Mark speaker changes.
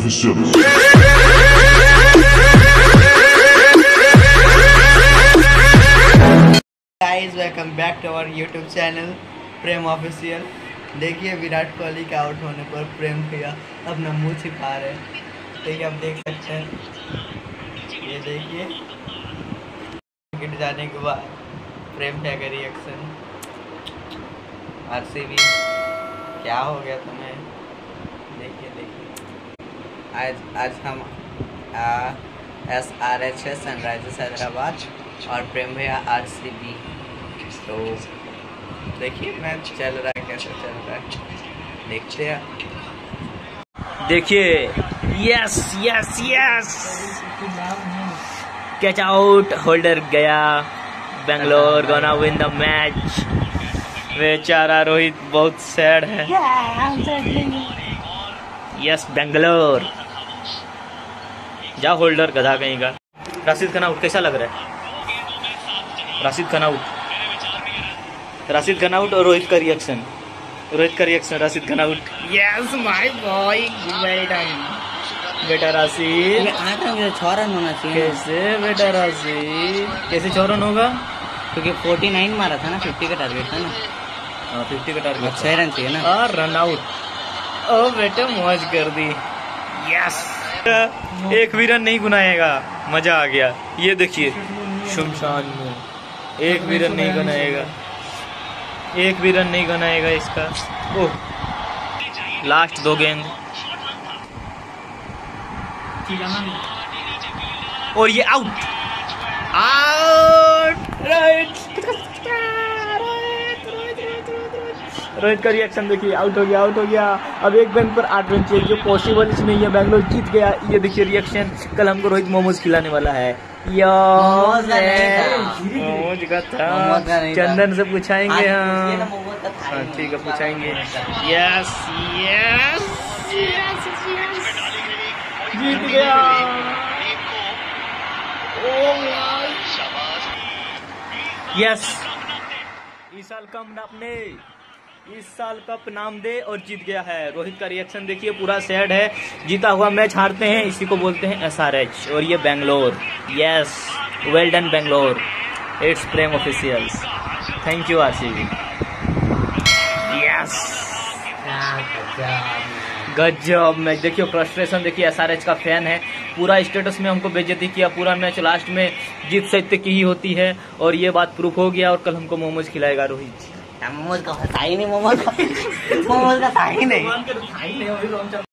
Speaker 1: Oficial.
Speaker 2: Guys welcome back to our YouTube channel Prem official. देखिए विराट कोहली के out होने पर प्रेम भैया अपना मुंह छिपा रहे। देखिए आप देख सकते हैं, ये देखिए विकेट जाने के बाद प्रेम भैया का रिएक्शन। आरसीबी क्या हो गया तुम्हें? देखिए आज हम SRH है सनराइजर्स हैदराबाद और प्रेम भैया आरसीबी। तो देखिए मैच चल रहा है, कैसे चल रहा है देखते हैं।
Speaker 3: देखिए yes yes yes catch out, Holder गया। Bangalore gonna win the match. बेचारा रोहित बहुत सैड है। यस बेंगलोर, जा होल्डर गधा कहीं का। राशिद खान आउट, कैसा लग रहा है? राशिद खान आउट और रोहित का reaction Rashid Khan out. Yes my boy, well done बेटा राशिद।
Speaker 2: 6 रन होना चाहिए।
Speaker 3: कैसे बेटा राशिद, कैसे 6 रन होगा?
Speaker 2: क्योंकि 49 मारा था ना, 50 का टारगेट था ना।
Speaker 3: हाँ 50 का टारगेट,
Speaker 2: 6 रन चाहिए ना।
Speaker 3: और रन आउट। ओ बेटा मौज कर दी। यस, एक भी रन नहीं गुनाएगा, मजा आ गया। ये देखिए शमशान में एक भी रन नहीं गनाएगा, एक भी रन नहीं गनाएगा इसका। ओह लास्ट 2 गेंद और ये आउट। रोहित का रिएक्शन देखिए, आउट हो गया। अब एक गेंद पर 8 रन चाहिए, जो पॉसिबल इसमें ये बेंगलोर जीत गया। ये देखिए रिएक्शन। कल हमको रोहित मोमोज खिलाने वाला है। मोमोज का था, चंदन से पूछाएंगे। हाँ ठीक है पूछाएंगे। यस यस जीत गया। यस इस साल कप नाम दे और जीत गया है। रोहित का रिएक्शन देखिए, पूरा सैड है। जीता हुआ मैच हारते हैं, इसी को बोलते हैं SRH। और ये Bangalore. Yes well done Bangalore, it's Prem officials. Thank you RCB। Yes गजब मैच। देखिए फ्रस्ट्रेशन देखिए, SRH का फैन है, पूरा स्टेटस में हमको बेइज्जती किया पूरा मैच। लास्ट में जीत सत्य की ही होती है और ये बात प्रूफ हो गया। और कल हमको मोमोज खिलाएगा रोहित।
Speaker 2: मोमोज का था ही नहीं।